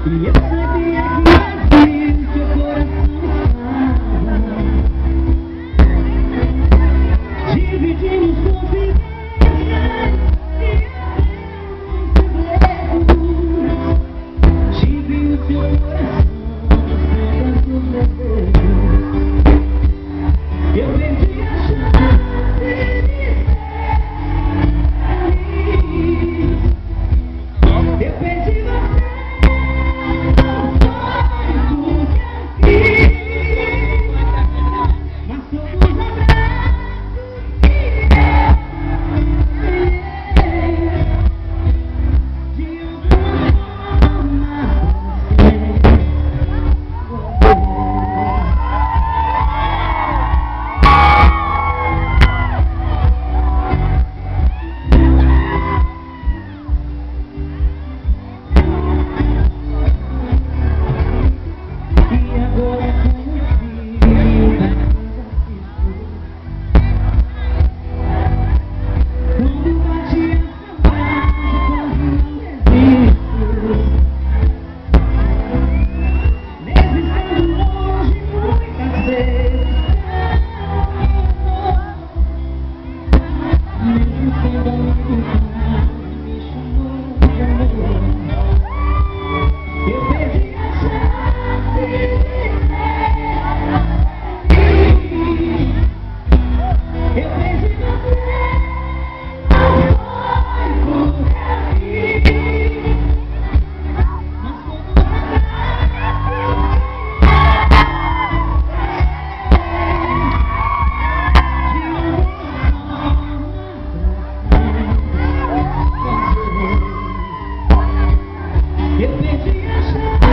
E eu sabia que assim seu coração estava. Dividimos confidências e segredos. Tive o seu coração sem tantos desejos. Eu perdi a chance de ser feliz. Eu perdi você. Eu perdi a chance.